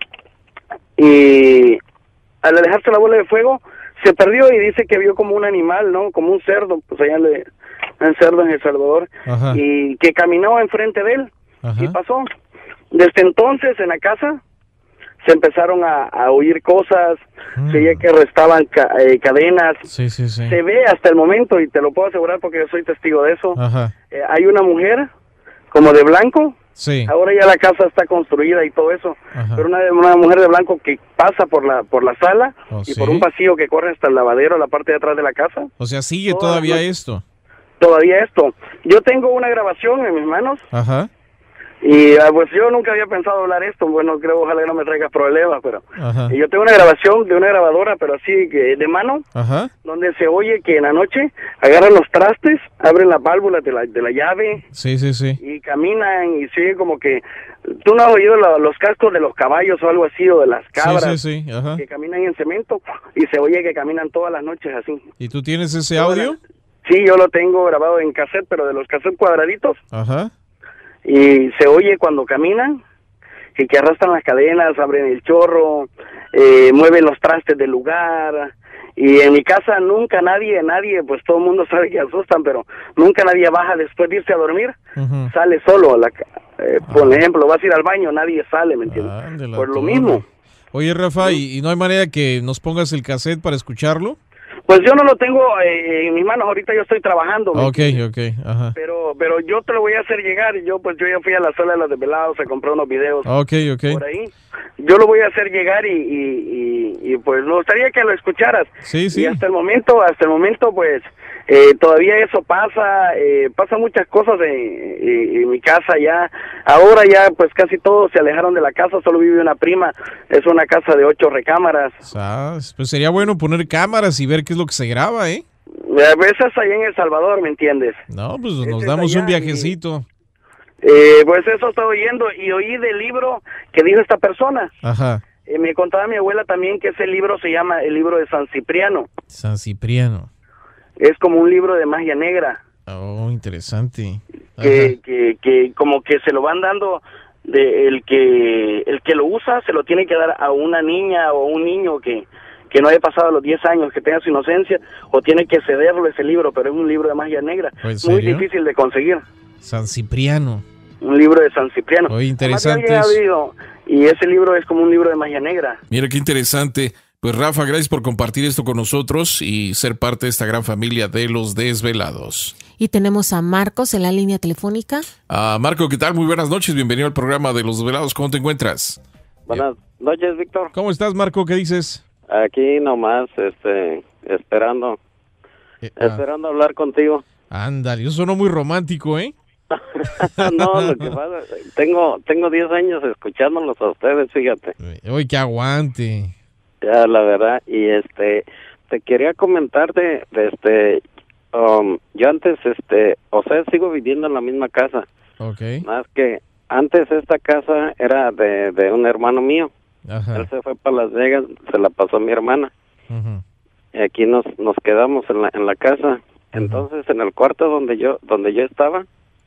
Y al alejarse la bola de fuego, se perdió y dice que vio como un animal, ¿no? Como un cerdo, pues allá le un cerdo en El Salvador. Ajá. Y que caminó enfrente de él. Ajá. Y pasó. Desde entonces en la casa se empezaron a, a oír cosas, mm. se veía que restaban ca, eh, cadenas. Sí, sí, sí. Se ve hasta el momento, y te lo puedo asegurar porque yo soy testigo de eso. Ajá. Eh, hay una mujer como de blanco. Sí. Ahora ya la casa está construida y todo eso. Ajá. Pero una, una mujer de blanco que pasa por la por la sala oh, y ¿sí? por un pasillo que corre hasta el lavadero, la parte de atrás de la casa. O sea, sigue Toda todavía no, esto. Todavía esto. Yo tengo una grabación en mis manos. Ajá. Y uh, pues yo nunca había pensado hablar esto, bueno, creo ojalá que no me traiga problemas, pero y yo tengo una grabación de una grabadora, pero así que de mano, ajá, donde se oye que en la noche agarran los trastes, abren las válvulas de la, de la llave, sí, sí, sí, y caminan y sigue como que, tú no has oído la, los cascos de los caballos o algo así, o de las cabras, sí, sí, sí. Ajá, que caminan en cemento, y se oye que caminan todas las noches así. ¿Y tú tienes ese audio? Sí, yo lo tengo grabado en cassette, pero de los cassettes cuadraditos. Ajá. Y se oye cuando caminan y que arrastran las cadenas, abren el chorro, eh, mueven los trastes del lugar. Y en mi casa nunca nadie, nadie, pues todo el mundo sabe que asustan, pero nunca nadie baja después de irse a dormir, uh-huh, sale solo. La, eh, ah. Por ejemplo, vas a ir al baño, nadie sale, ¿me entiendes? Ah, por lo mismo. Oye, Rafa, ¿y, ¿y no hay manera que nos pongas el cassette para escucharlo? Pues yo no lo tengo eh, en mis manos, ahorita yo estoy trabajando. Ok, ok, ajá. Pero, pero yo te lo voy a hacer llegar y yo pues yo ya fui a la sala de los desvelados, a comprar unos videos. Ok, ok. Por ahí. Yo lo voy a hacer llegar y, y, y, y pues me gustaría que lo escucharas. Sí, sí. Y hasta el momento, hasta el momento pues eh, todavía eso pasa, eh, pasa muchas cosas en, en, en mi casa ya. Ahora ya pues casi todos se alejaron de la casa, solo vive una prima, es una casa de ocho recámaras. ¿Sabes? Pues sería bueno poner cámaras y ver qué es lo que se graba, ¿eh? A veces allá en El Salvador, ¿me entiendes? No, pues nos damos un viajecito. Y, eh, pues eso estoy oyendo y oí del libro que dijo esta persona. Ajá. Eh, me contaba mi abuela también que ese libro se llama el libro de San Cipriano. San Cipriano. Es como un libro de magia negra. Oh, interesante. Que, que, que como que se lo van dando, de el que el que lo usa se lo tiene que dar a una niña o un niño que, que no haya pasado los diez años, que tenga su inocencia, o tiene que cederle ese libro, pero es un libro de magia negra. Muy difícil de conseguir. San Cipriano. Un libro de San Cipriano. Muy interesante. Y ese libro es como un libro de magia negra. Mira qué interesante. Pues Rafa, gracias por compartir esto con nosotros y ser parte de esta gran familia de los desvelados. Y tenemos a Marcos en la línea telefónica. Ah, Marco, ¿qué tal? Muy buenas noches, bienvenido al programa de los desvelados. ¿Cómo te encuentras? Buenas noches, Víctor. ¿Cómo estás, Marco? ¿Qué dices? Aquí nomás, este, esperando, eh, ah. esperando hablar contigo. Ándale, eso sonó muy romántico, ¿eh? No, lo que pasa, tengo, tengo diez años escuchándolos a ustedes, fíjate. Uy, que aguante. Ya, la verdad, y este, te quería comentar de, de este, um, yo antes, este, o sea, sigo viviendo en la misma casa. Okay. Más que antes esta casa era de, de un hermano mío. Ajá. Él se fue para Las Vegas, se la pasó a mi hermana. Uh-huh. Y aquí nos, nos quedamos en la, en la casa. Entonces, uh-huh. en el cuarto donde yo, donde yo estaba,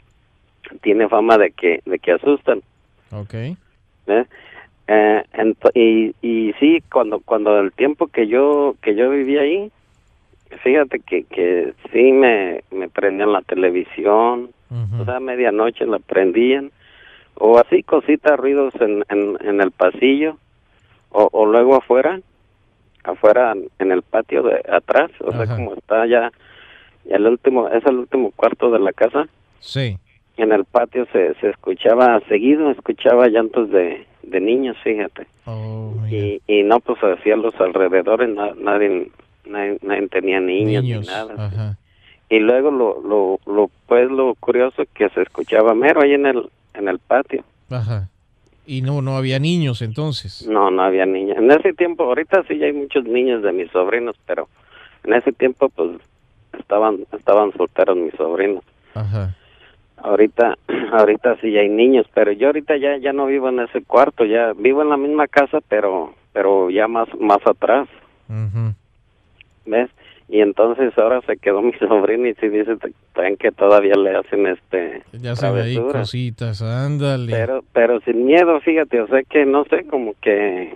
tiene fama de que, de que asustan. Okay. ¿Eh? Eh, ent- y, y sí, cuando cuando el tiempo que yo que yo vivía ahí, fíjate que, que sí me, me prendían la televisión, uh-huh. o sea, a medianoche la prendían, o así cositas, ruidos en, en, en el pasillo, o, o luego afuera, afuera en el patio de atrás, o uh-huh. sea, como está ya, ya el último, es el último cuarto de la casa. Sí. En el patio se, se escuchaba seguido, escuchaba llantos de, de niños, fíjate. Oh, y, y no, pues hacia los alrededores na, nadie, nadie, nadie tenía niños, niños. ni nada. Ajá. Y luego lo, lo, lo, pues lo curioso que se escuchaba mero ahí en el, en el patio. Ajá. Y no, no había niños entonces. No, no había niños. En ese tiempo, ahorita sí ya hay muchos niños de mis sobrinos, pero en ese tiempo pues estaban, estaban solteros mis sobrinos. Ajá. Ahorita, ahorita sí hay niños, pero yo ahorita ya ya no vivo en ese cuarto, ya vivo en la misma casa, pero pero ya más más atrás. Uh-huh. ¿Ves? Y entonces ahora se quedó mi sobrino y sí dice también que todavía le hacen este ya se ve ahí cositas, ándale. Pero pero sin miedo, fíjate, o sea que no sé, como que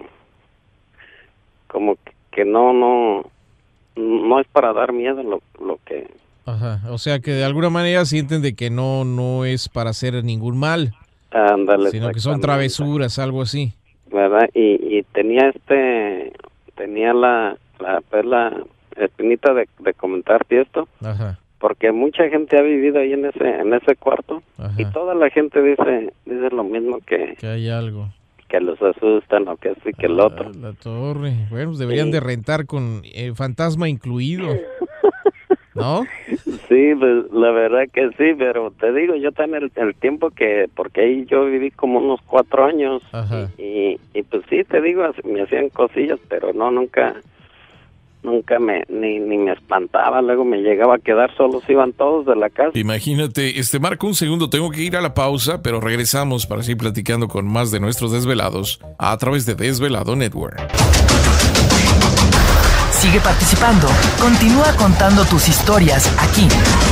como que no no no es para dar miedo lo lo que. Ajá, o sea que de alguna manera sienten de que no no es para hacer ningún mal, ándale, sino que son travesuras, algo así, ¿verdad? Y, y tenía este, tenía la la, pues la espinita de, de comentarte esto, ajá, porque mucha gente ha vivido ahí en ese en ese cuarto, ajá, y toda la gente dice dice lo mismo, que que hay algo, que los asustan o que sí que el otro. La torre, bueno, pues deberían sí. de rentar con eh, fantasma incluido. ¿No? Sí, pues la verdad que sí, pero te digo, yo también el, el tiempo que, porque ahí yo viví como unos cuatro años, y, y, y pues sí, te digo, me hacían cosillas, pero no, nunca, nunca me, ni, ni me espantaba, luego me llegaba a quedar solo, se iban todos de la casa. Imagínate, este Marco, un segundo, tengo que ir a la pausa, pero regresamos para seguir platicando con más de nuestros desvelados a través de Desvelado Network. Sigue participando. Continúa contando tus historias aquí.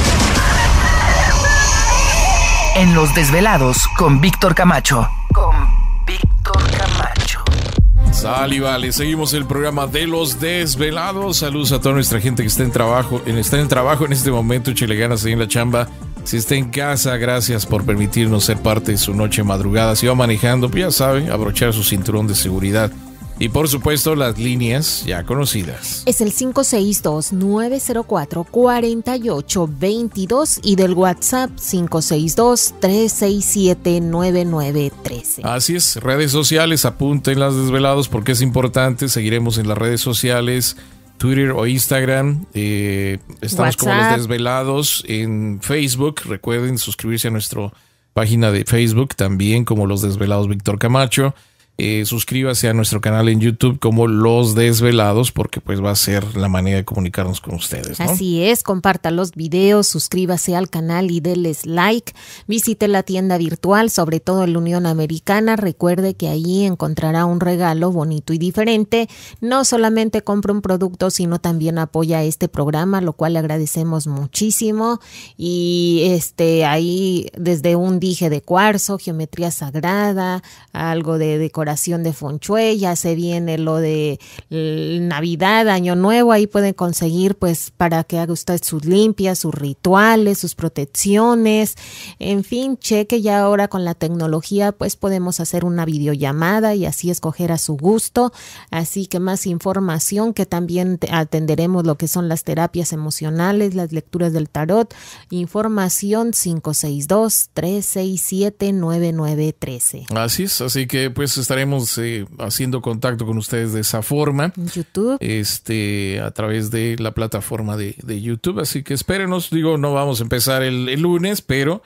En Los Desvelados con Víctor Camacho. Con Víctor Camacho. Sal y vale, seguimos el programa de Los Desvelados. Saludos a toda nuestra gente que está en trabajo, en, está en trabajo en este momento, échale ganas ahí en la chamba. Si está en casa, gracias por permitirnos ser parte de su noche madrugada. Si va manejando, pues ya sabe, abrochar su cinturón de seguridad. Y por supuesto las líneas ya conocidas. Es el cinco seis dos, nueve cero cuatro, cuatro ocho dos dos y del WhatsApp cinco seis dos, tres seis siete, nueve nueve uno tres. Así es, redes sociales, apunten las Desvelados porque es importante. Seguiremos en las redes sociales, Twitter o Instagram. Eh, estamos WhatsApp, como Los Desvelados en Facebook. Recuerden suscribirse a nuestra página de Facebook también como Los Desvelados Víctor Camacho. Eh, suscríbase a nuestro canal en YouTube como Los Desvelados porque pues va a ser la manera de comunicarnos con ustedes, ¿no? Así es, comparta los videos, suscríbase al canal y denles like, visite la tienda virtual, sobre todo en la Unión Americana, recuerde que ahí encontrará un regalo bonito y diferente, no solamente compra un producto sino también apoya este programa, lo cual le agradecemos muchísimo y este ahí desde un dije de cuarzo, geometría sagrada, algo de decoración de feng shui, ya se viene lo de Navidad, Año Nuevo, ahí pueden conseguir pues para que haga usted sus limpias, sus rituales, sus protecciones, en fin, cheque ya ahora con la tecnología pues podemos hacer una videollamada y así escoger a su gusto, así que más información que también atenderemos lo que son las terapias emocionales, las lecturas del tarot, información cinco seis dos, tres seis siete, nueve nueve uno tres. Así es, así que pues está estaremos eh, haciendo contacto con ustedes de esa forma. YouTube. Este, a través de la plataforma de, de YouTube. Así que espérenos. Digo, no vamos a empezar el, el lunes, pero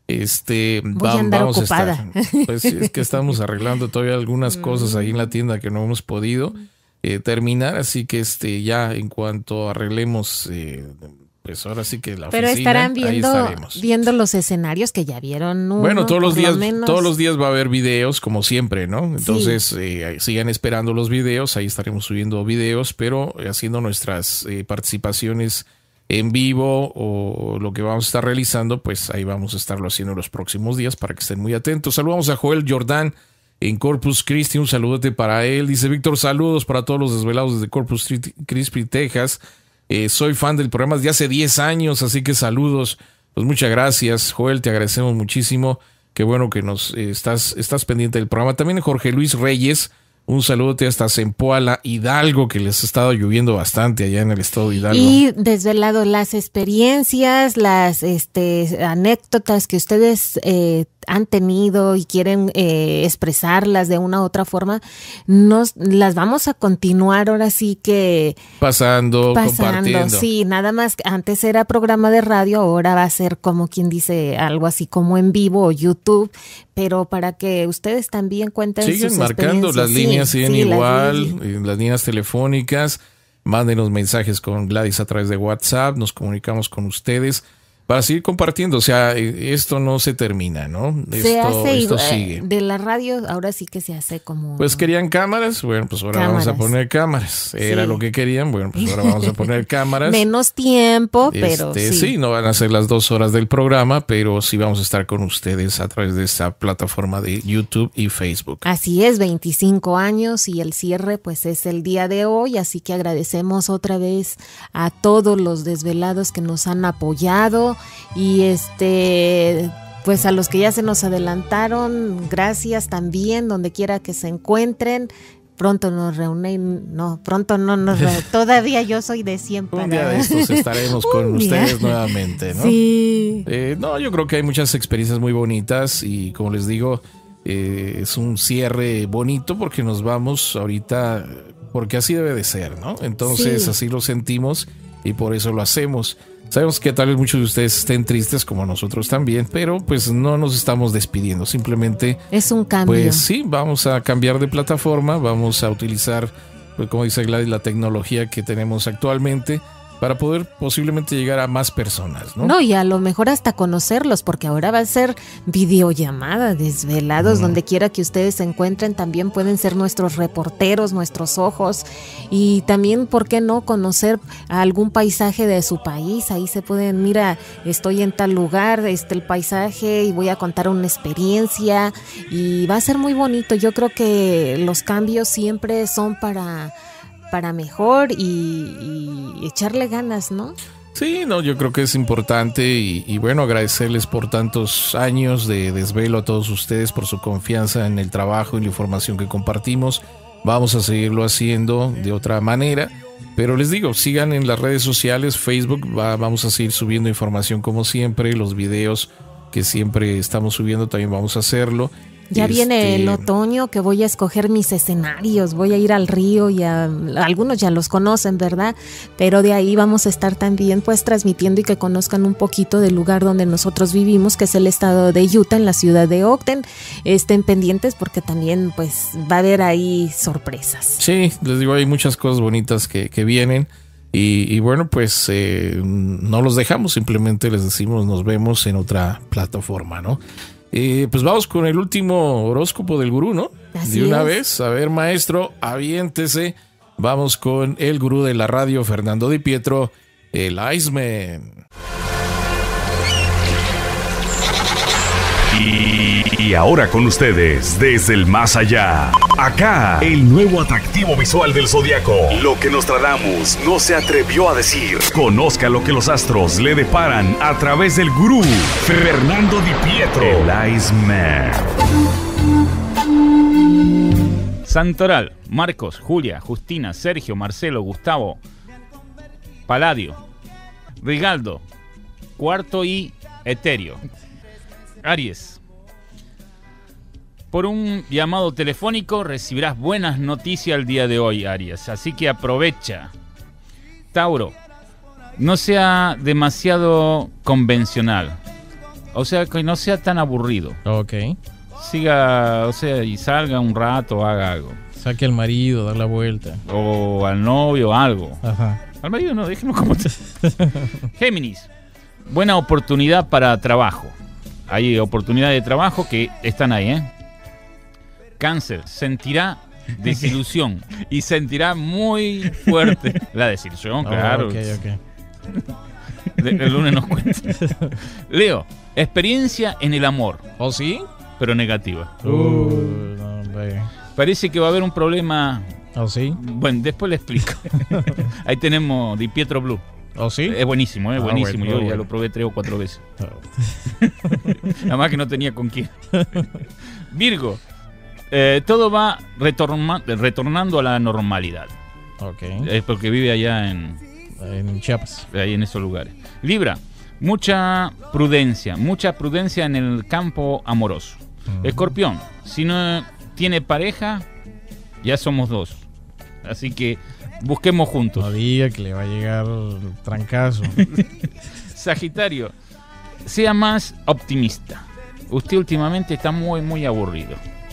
este Voy va, a andar vamos ocupada. a estar. Pues es que estamos arreglando todavía algunas cosas ahí en la tienda que no hemos podido eh, terminar. Así que este ya en cuanto arreglemos. Eh, Pues ahora sí que la Pero oficina, estarán viendo, ahí estaremos. viendo los escenarios que ya vieron. Uno, bueno, todos los días, lo menos. todos los días va a haber videos, como siempre, ¿no? Entonces, sí. eh, sigan esperando los videos, ahí estaremos subiendo videos, pero haciendo nuestras eh, participaciones en vivo o lo que vamos a estar realizando, pues ahí vamos a estarlo haciendo los próximos días para que estén muy atentos. Saludamos a Joel Jordán en Corpus Christi, un saludote para él. Dice Víctor, saludos para todos los desvelados desde Corpus Christi, Texas. Eh, soy fan del programa desde hace diez años, así que saludos. Pues muchas gracias, Joel, te agradecemos muchísimo. Qué bueno que nos eh, estás, estás pendiente del programa. También Jorge Luis Reyes, un saludote hasta Zempoala, Hidalgo, que les ha estado lloviendo bastante allá en el estado de Hidalgo. Y desvelado las experiencias, las este, anécdotas que ustedes eh, han tenido y quieren eh, expresarlas de una u otra forma, nos las vamos a continuar ahora sí que pasando, pasando compartiendo. Sí, nada más, antes era programa de radio, ahora va a ser como quien dice algo así como en vivo o YouTube, pero para que ustedes también cuenten Siguen sus marcando, las sí, líneas siguen sí, igual, las, líneas. las líneas telefónicas, mándenos mensajes con Gladys a través de WhatsApp, nos comunicamos con ustedes para seguir compartiendo, o sea, esto no se termina, ¿no? Se esto, hace esto igual, sigue. De la radio ahora sí que se hace como... Pues querían cámaras, bueno, pues ahora cámaras. vamos a poner cámaras. Era sí. lo que querían, bueno, pues ahora vamos a poner cámaras. Menos tiempo, pero este, sí. Sí, no van a ser las dos horas del programa, pero sí vamos a estar con ustedes a través de esta plataforma de YouTube y Facebook. Así es, veinticinco años y el cierre pues es el día de hoy, así que agradecemos otra vez a todos los desvelados que nos han apoyado y este, pues a los que ya se nos adelantaron, gracias también, donde quiera que se encuentren. Pronto nos reúnen, no, pronto no nos reúnen, todavía yo soy de siempre. Un día de estos estaremos con ustedes nuevamente, ¿no? Sí. Eh, no, yo creo que hay muchas experiencias muy bonitas y como les digo, eh, es un cierre bonito porque nos vamos ahorita, porque así debe de ser, ¿no? Entonces sí. Así lo sentimos y por eso lo hacemos. Sabemos que tal vez muchos de ustedes estén tristes como nosotros también, pero pues no nos estamos despidiendo, simplemente es un cambio. Pues sí, vamos a cambiar de plataforma, vamos a utilizar, pues, como dice Gladys, la tecnología que tenemos actualmente para poder posiblemente llegar a más personas, ¿no? No, y a lo mejor hasta conocerlos, porque ahora va a ser videollamada, desvelados, mm. donde quiera que ustedes se encuentren, también pueden ser nuestros reporteros, nuestros ojos, y también, ¿por qué no conocer algún paisaje de su país? Ahí se pueden, mira, estoy en tal lugar, este el paisaje, y voy a contar una experiencia, y va a ser muy bonito. Yo creo que los cambios siempre son para... para mejor y, y echarle ganas, ¿no? Sí, no, yo creo que es importante y, y bueno, agradecerles por tantos años de desvelo a todos ustedes por su confianza en el trabajo y la información que compartimos. vamos a seguirlo haciendo de otra manera. Pero les digo, sigan en las redes sociales, Facebook, va, vamos a seguir subiendo información como siempre, los videos que siempre estamos subiendo también vamos a hacerlo. Ya este... viene el otoño que voy a escoger mis escenarios, voy a ir al río y a, algunos ya los conocen, ¿verdad? Pero de ahí vamos a estar también pues transmitiendo y que conozcan un poquito del lugar donde nosotros vivimos, que es el estado de Utah, en la ciudad de Ogden. Estén pendientes porque también pues va a haber ahí sorpresas. Sí, les digo, hay muchas cosas bonitas que, que vienen y, y bueno, pues eh, no los dejamos, simplemente les decimos nos vemos en otra plataforma, ¿no? Eh, pues vamos con el último horóscopo del gurú, ¿no? Así de una es. vez, a ver, maestro, aviéntese. Vamos con el gurú de la radio, Fernando Di Pietro, el Iceman. Y, y ahora con ustedes, desde el más allá, acá, el nuevo atractivo visual del zodiaco. Lo que Nostradamus no se atrevió a decir. Conozca lo que los astros le deparan a través del gurú, Fernando Di Pietro, el Iceman. Santoral, Marcos, Julia, Justina, Sergio, Marcelo, Gustavo, Palladio, Rigaldo, Cuarto y Etéreo. Aries, por un llamado telefónico recibirás buenas noticias el día de hoy, Aries, así que aprovecha. Tauro, no sea demasiado convencional, o sea, que no sea tan aburrido. Ok. Siga, o sea, y salga un rato, haga algo. Saque al marido, dar la vuelta. O al novio, algo. Ajá. Al marido no, déjenos como... Géminis, buena oportunidad para trabajo. Hay oportunidades de trabajo que están ahí, ¿eh? Cáncer, sentirá desilusión y sentirá muy fuerte la desilusión, Oh, claro. ok, ok. De- el lunes nos cuenta. Leo, experiencia en el amor. ¿Oh, sí? Pero negativa. Uh, no, hombre. Parece que va a haber un problema. ¿Oh, sí? Bueno, después le explico. Ahí tenemos Di Pietro Blue. ¿Oh, sí? Es buenísimo, es Ah, buenísimo. bueno, Yo bueno. ya lo probé tres o cuatro veces. Oh. Nada más que no tenía con quién. Virgo, eh, todo va retorna- retornando a la normalidad. Ok. Es porque vive allá en, En Chiapas. ahí en esos lugares. Libra, mucha prudencia, mucha prudencia en el campo amoroso. Mm. Escorpión, si no tiene pareja, ya somos dos. Así que busquemos juntos. No diga que le va a llegar el trancazo. Sagitario, sea más optimista. Usted últimamente está muy, muy aburrido.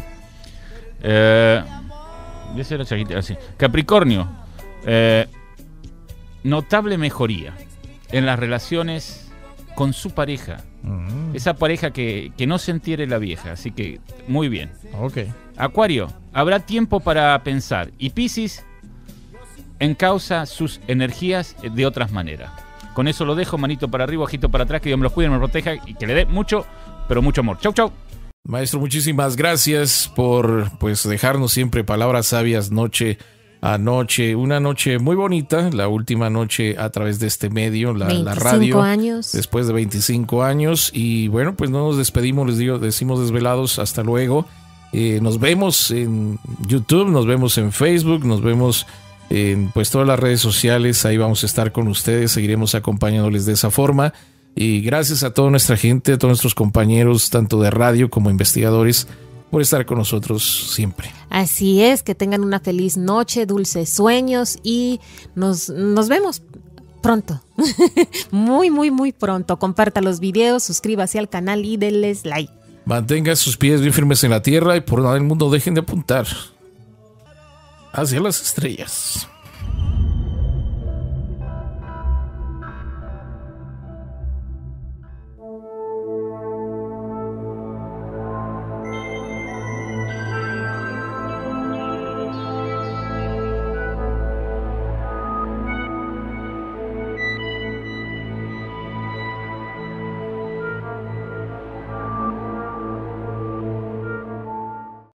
Eh, ese era Sagitario, sí. Capricornio, eh, notable mejoría en las relaciones con su pareja. Mm. Esa pareja que, que no se entiere la vieja, así que muy bien. Ok. Acuario, habrá tiempo para pensar. Y Piscis, encausa sus energías de otras maneras. Con eso lo dejo, manito para arriba, ojito para atrás, que Dios me los cuide, me proteja y que le dé mucho, pero mucho amor. Chau, chau. Maestro, muchísimas gracias por pues dejarnos siempre palabras sabias noche a noche. Una noche muy bonita, la última noche a través de este medio, la, la radio. veinticinco años. Después de veinticinco años. Y bueno, pues no nos despedimos, les digo, decimos desvelados, hasta luego. Eh, nos vemos en YouTube, nos vemos en Facebook, nos vemos en pues todas las redes sociales. Ahí vamos a estar con ustedes, seguiremos acompañándoles de esa forma. Y gracias a toda nuestra gente, a todos nuestros compañeros, tanto de radio como investigadores, por estar con nosotros siempre. Así es, que tengan una feliz noche, dulces sueños y nos, nos vemos pronto. Muy, muy, muy pronto. Comparta los videos, suscríbase al canal y denles like. Mantengan sus pies bien firmes en la tierra y por nada del mundo dejen de apuntar hacia las estrellas.